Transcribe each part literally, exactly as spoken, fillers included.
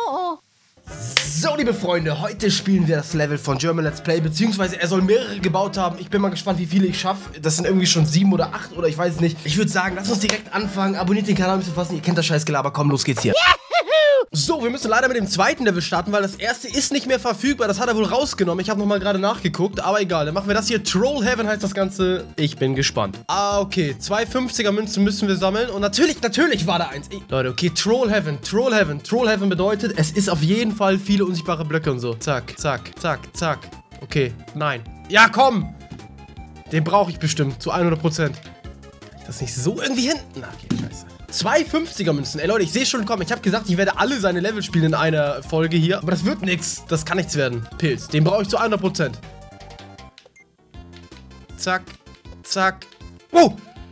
So, liebe Freunde, heute spielen wir das Level von German Let's Play, beziehungsweise er soll mehrere gebaut haben. Ich bin mal gespannt, wie viele ich schaffe. Das sind irgendwie schon sieben oder acht oder ich weiß es nicht. Ich würde sagen, lasst uns direkt anfangen. Abonniert den Kanal, um zu fassen. Ihr kennt das Scheißgelaber. Komm, los geht's hier. So, wir müssen leider mit dem zweiten Level starten, weil das erste ist nicht mehr verfügbar. Das hat er wohl rausgenommen. Ich habe nochmal gerade nachgeguckt, aber egal. Dann machen wir das hier. Troll Heaven heißt das Ganze. Ich bin gespannt. Ah, okay. Zwei fünfziger Münzen müssen wir sammeln. Und natürlich, natürlich war da eins. Ey, Leute, okay. Troll Heaven, Troll Heaven. Troll Heaven bedeutet, es ist auf jeden Fall viele unsichtbare Blöcke und so. Zack, zack, zack, zack. Okay, nein. Ja, komm! Den brauche ich bestimmt. Zu hundert Prozent. Kann ich das nicht so irgendwie hinten? Na, okay, scheiße. Zwei fünfziger Münzen. Ey Leute, ich sehe schon kommen. Ich habe gesagt, ich werde alle seine Level spielen in einer Folge hier. Aber das wird nichts. Das kann nichts werden. Pilz. Den brauche ich zu hundert Prozent. Zack. Zack. Oh!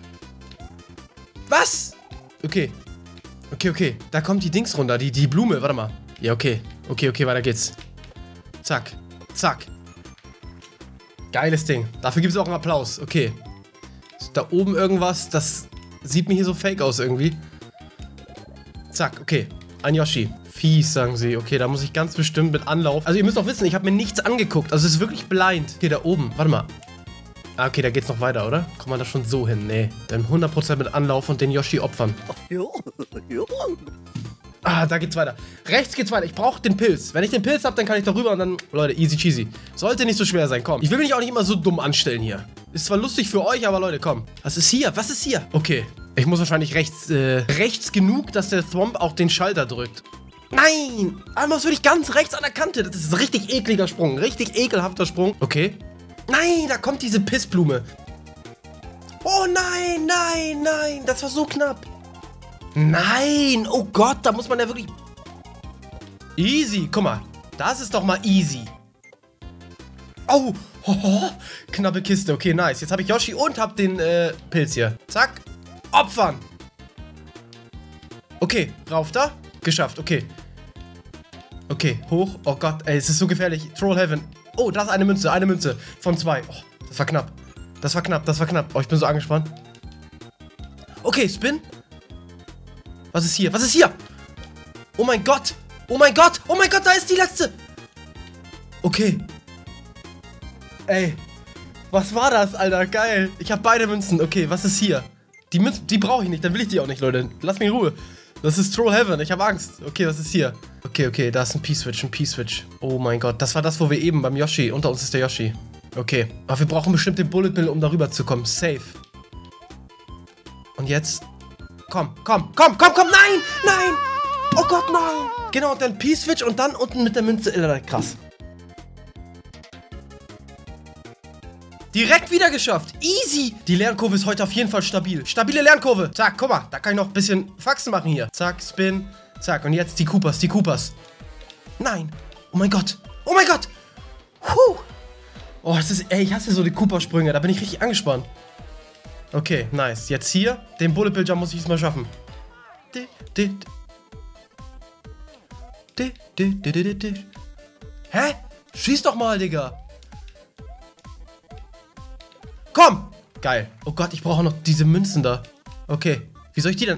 Was? Okay. Okay, okay. Da kommt die Dings runter. Die, die Blume. Warte mal. Ja, okay. Okay, okay, weiter geht's. Zack. Zack. Geiles Ding. Dafür gibt es auch einen Applaus. Okay. Ist da oben irgendwas, das sieht mir hier so fake aus irgendwie. Zack, okay. Ein Yoshi. Fies, sagen sie. Okay, da muss ich ganz bestimmt mit Anlauf. Also ihr müsst auch wissen, ich habe mir nichts angeguckt. Also es ist wirklich blind. Okay, da oben. Warte mal. Ah, okay, da geht's noch weiter, oder? Kommt man da schon so hin? Nee. Dann hundert Prozent mit Anlauf und den Yoshi opfern. Ah, da geht's weiter. Rechts geht's weiter. Ich brauche den Pilz. Wenn ich den Pilz habe, dann kann ich da rüber und dann... Leute, easy cheesy. Sollte nicht so schwer sein, komm. Ich will mich auch nicht immer so dumm anstellen hier. Ist zwar lustig für euch, aber Leute, komm. Was ist hier? Was ist hier? Okay. Ich muss wahrscheinlich rechts, äh, rechts genug, dass der Thwomp auch den Schalter drückt. Nein! Einmal wirklich ganz rechts an der Kante. Das ist ein richtig ekliger Sprung. Richtig ekelhafter Sprung. Okay. Nein, da kommt diese Pissblume. Oh nein, nein, nein. Das war so knapp. Nein! Oh Gott, da muss man ja wirklich... Easy, guck mal. Das ist doch mal easy. Oh, oh, oh. Knappe Kiste. Okay, nice. Jetzt habe ich Yoshi und habe den äh, Pilz hier. Zack. Opfern. Okay, rauf da. Geschafft, okay. Okay, hoch. Oh Gott, ey, es ist so gefährlich. Troll Heaven. Oh, da ist eine Münze, eine Münze. Von zwei. Oh, das war knapp. Das war knapp, das war knapp. Oh, ich bin so angespannt. Okay, Spin. Was ist hier? Was ist hier? Oh mein Gott. Oh mein Gott. Oh mein Gott, da ist die letzte. Okay. Ey. Was war das, Alter? Geil. Ich habe beide Münzen. Okay, was ist hier? Die Münzen, die brauche ich nicht. Dann will ich die auch nicht, Leute. Lass mich in Ruhe. Das ist Troll Heaven. Ich habe Angst. Okay, was ist hier? Okay, okay. Da ist ein P-Switch. Ein P-Switch. Oh mein Gott. Das war das, wo wir eben beim Yoshi. Unter uns ist der Yoshi. Okay. Aber wir brauchen bestimmt den Bullet Bill, um darüber zu kommen. Safe. Und jetzt... Komm, komm, komm, komm, komm, nein, nein. Oh Gott, nein. Genau, und dann P-Switch und dann unten mit der Münze. Krass. Direkt wieder geschafft. Easy. Die Lernkurve ist heute auf jeden Fall stabil. Stabile Lernkurve. Zack, guck mal, da kann ich noch ein bisschen Faxen machen hier. Zack, Spin. Zack, und jetzt die Koopas, die Koopas. Nein. Oh mein Gott. Oh mein Gott. Puh. Oh, das ist, ey, ich hasse so die Koopa-Sprünge. Da bin ich richtig angespannt. Okay, nice. Jetzt hier, den Bullet Bill Jump muss ich diesmal schaffen. Hä? Schieß doch mal, Digga. Komm! Geil. Oh Gott, ich brauche noch diese Münzen da. Okay, wie soll ich die denn...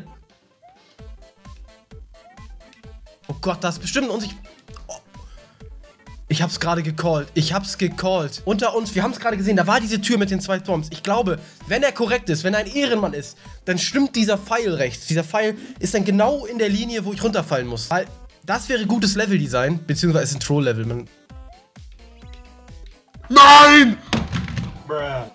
Oh Gott, das ist bestimmt ein unsichtbar... Ich hab's gerade gecallt. Ich hab's gecallt. Unter uns, wir haben es gerade gesehen, da war diese Tür mit den zwei Thwomps. Ich glaube, wenn er korrekt ist, wenn er ein Ehrenmann ist, dann stimmt dieser Pfeil rechts. Dieser Pfeil ist dann genau in der Linie, wo ich runterfallen muss. Weil das wäre gutes Leveldesign, beziehungsweise ist ein Troll-Level. Man Nein! Bruh.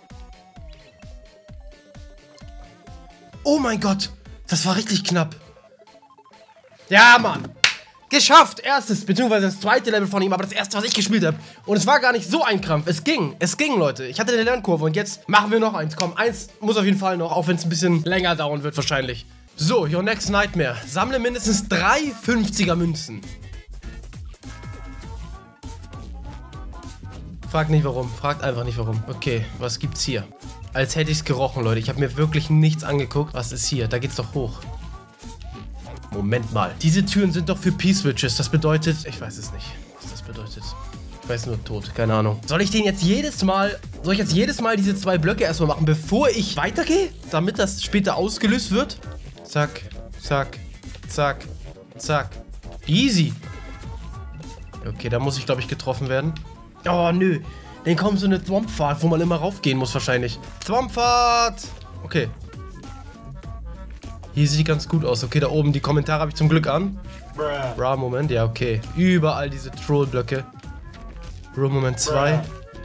Oh mein Gott, das war richtig knapp. Ja, Mann. Geschafft! Erstes, beziehungsweise das zweite Level von ihm, aber das erste, was ich gespielt habe. Und es war gar nicht so ein Krampf. Es ging. Es ging, Leute. Ich hatte eine Lernkurve und jetzt machen wir noch eins. Komm, eins muss auf jeden Fall noch, auch wenn es ein bisschen länger dauern wird wahrscheinlich. So, Your Next Nightmare. Sammle mindestens drei fünfziger Münzen. Fragt nicht warum. Fragt einfach nicht warum. Okay, was gibt's hier? Als hätte ich es gerochen, Leute. Ich habe mir wirklich nichts angeguckt. Was ist hier? Da geht's doch hoch. Moment mal. Diese Türen sind doch für P-Switches. Das bedeutet... Ich weiß es nicht, was das bedeutet. Ich weiß nur tot. Keine Ahnung. Soll ich den jetzt jedes Mal... Soll ich jetzt jedes Mal diese zwei Blöcke erstmal machen, bevor ich weitergehe? Damit das später ausgelöst wird? Zack, zack, zack, zack. Easy. Okay, da muss ich, glaube ich, getroffen werden. Oh, nö. Dann kommt so eine Thwompfahrt, wo man immer raufgehen muss wahrscheinlich. Thwompfahrt! Okay. Hier sieht ganz gut aus. Okay, da oben, die Kommentare habe ich zum Glück an. Bra, Moment. Ja, okay. Überall diese Trollblöcke. Bro, Moment zwei.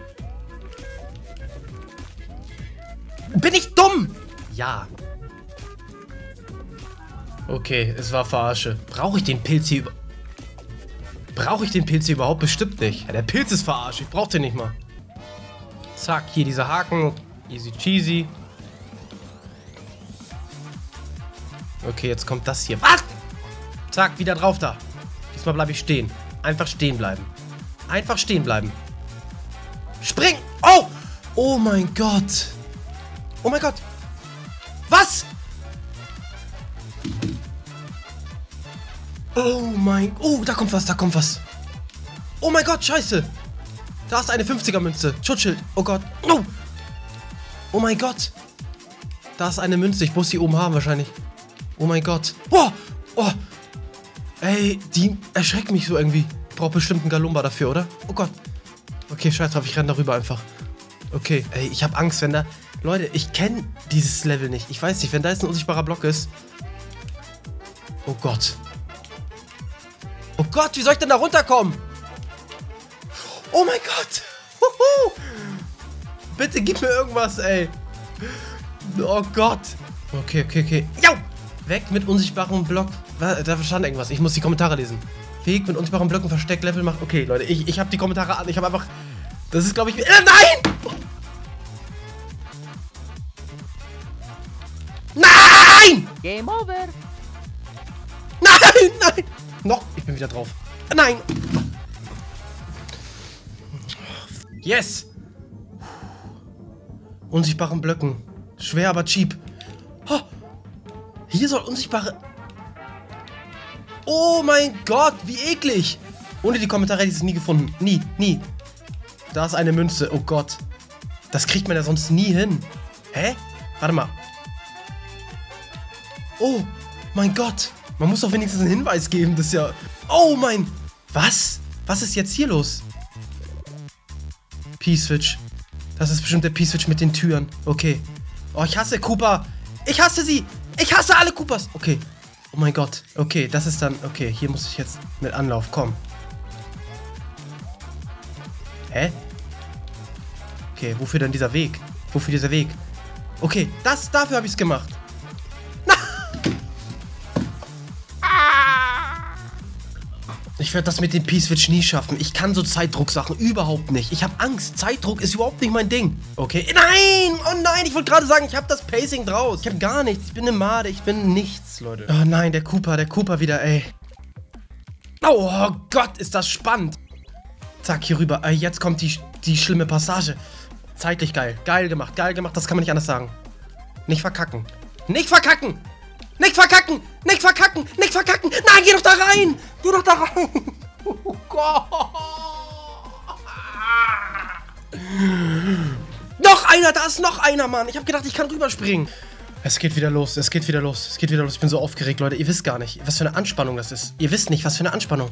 Bin ich dumm? Ja. Okay, es war Verarsche. Brauche ich den Pilz hier über... Brauche ich den Pilz hier überhaupt? Bestimmt nicht. Ja, der Pilz ist verarscht. Ich brauche den nicht mal. Zack, hier dieser Haken. Easy cheesy. Okay, jetzt kommt das hier. Was? Zack, wieder drauf da. Diesmal bleibe ich stehen. Einfach stehen bleiben. Einfach stehen bleiben. Spring! Oh! Oh mein Gott. Oh mein Gott. Was? Oh mein... Oh, da kommt was, da kommt was. Oh mein Gott, scheiße. Da ist eine fünfziger-Münze. Schutzschild. Oh Gott. Oh. Oh mein Gott. Da ist eine Münze. Ich muss die oben haben wahrscheinlich. Oh mein Gott. Oh. Oh. Ey, die erschreckt mich so irgendwie. Ich brauche bestimmt einen Galumba dafür, oder? Oh Gott. Okay, scheiß drauf. Ich renne darüber einfach. Okay. Ey, ich habe Angst, wenn da... Leute, ich kenne dieses Level nicht. Ich weiß nicht, wenn da jetzt ein unsichtbarer Block ist. Oh Gott. Oh Gott, wie soll ich denn da runterkommen? Oh mein Gott. Huhu. Bitte gib mir irgendwas, ey. Oh Gott. Okay, okay, okay. Jau. Weg mit unsichtbarem Block. Da stand irgendwas. Ich muss die Kommentare lesen. Weg mit unsichtbaren Blöcken, Versteck, Level machen. Okay, Leute, ich, ich habe die Kommentare an. Ich habe einfach... Das ist, glaube ich... Äh, nein! Nein! Game over. Nein, nein! Noch, ich bin wieder drauf. Nein! Yes! Unsichtbaren Blöcken. Schwer, aber cheap. Oh, hier soll unsichtbare... Oh mein Gott, wie eklig! Ohne die Kommentare hätte ich es nie gefunden. Nie, nie. Da ist eine Münze. Oh Gott. Das kriegt man ja sonst nie hin. Hä? Warte mal. Oh mein Gott. Man muss doch wenigstens einen Hinweis geben. Das ist ja... Oh mein... Was? Was ist jetzt hier los? P-Switch. Das ist bestimmt der P-Switch mit den Türen. Okay. Oh, ich hasse Koopa. Ich hasse sie. Ich hasse alle Koopas. Okay. Oh mein Gott. Okay, das ist dann... Okay, hier muss ich jetzt mit Anlauf. Komm. Hä? Okay, wofür denn dieser Weg? Wofür dieser Weg? Okay, das, dafür habe ich es gemacht. Ich werde das mit dem P-Switch nie schaffen. Ich kann so Zeitdrucksachen überhaupt nicht. Ich habe Angst. Zeitdruck ist überhaupt nicht mein Ding. Okay. Nein! Oh nein, ich wollte gerade sagen, ich habe das Pacing draus. Ich habe gar nichts. Ich bin eine Made. Ich bin nichts, Leute. Oh nein, der Koopa, der Koopa wieder, ey. Oh, oh Gott, ist das spannend. Zack, hier rüber. Äh, jetzt kommt die, die schlimme Passage. Zeitlich geil. Geil gemacht, geil gemacht. Das kann man nicht anders sagen. Nicht verkacken. Nicht verkacken! Nicht verkacken! Nicht verkacken! Nicht verkacken! Nein, geh doch da rein! Geh doch da rein! Oh Gott! Noch einer! Da ist noch einer, Mann! Ich habe gedacht, ich kann rüberspringen. Es geht wieder los. Es geht wieder los. Es geht wieder los. Ich bin so aufgeregt, Leute. Ihr wisst gar nicht, was für eine Anspannung das ist. Ihr wisst nicht, was für eine Anspannung.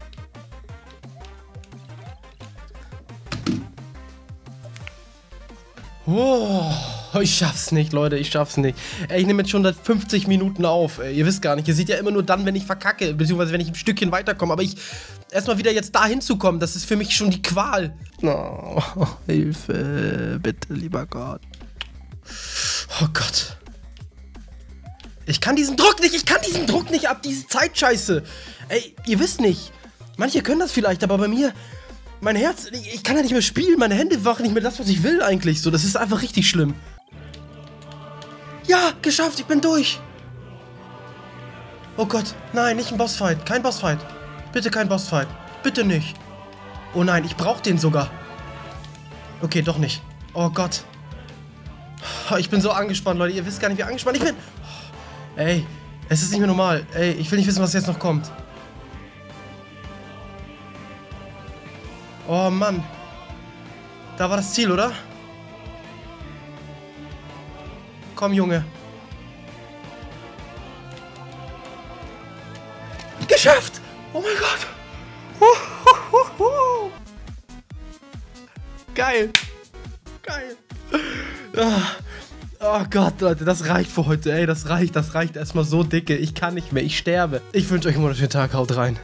Oh, ich schaff's nicht, Leute, ich schaff's nicht. Ey, ich nehme jetzt schon seit fünfzig Minuten auf. Ey, ihr wisst gar nicht, ihr seht ja immer nur dann, wenn ich verkacke, beziehungsweise wenn ich ein Stückchen weiterkomme. Aber ich, erstmal wieder jetzt da hinzukommen, das ist für mich schon die Qual. Oh, Hilfe, bitte, lieber Gott. Oh Gott. Ich kann diesen Druck nicht, ich kann diesen Druck nicht ab, diese Zeitscheiße. Ey, ihr wisst nicht, manche können das vielleicht, aber bei mir... Mein Herz, ich kann ja nicht mehr spielen, meine Hände machen nicht mehr das, was ich will eigentlich. So, das ist einfach richtig schlimm. Ja, geschafft, ich bin durch. Oh Gott, nein, nicht ein Bossfight, kein Bossfight. Bitte kein Bossfight, bitte nicht. Oh nein, ich brauche den sogar. Okay, doch nicht. Oh Gott. Ich bin so angespannt, Leute, ihr wisst gar nicht, wie angespannt ich bin. Ey, es ist nicht mehr normal. Ey, ich will nicht wissen, was jetzt noch kommt. Oh Mann. Da war das Ziel, oder? Komm, Junge. Geschafft! Oh mein Gott! Oh, oh, oh. Geil. Geil. Oh, oh Gott, Leute, das reicht für heute. Ey, das reicht, das reicht erstmal so dicke. Ich kann nicht mehr, ich sterbe. Ich wünsche euch einen wunderschönen Tag. Haut rein.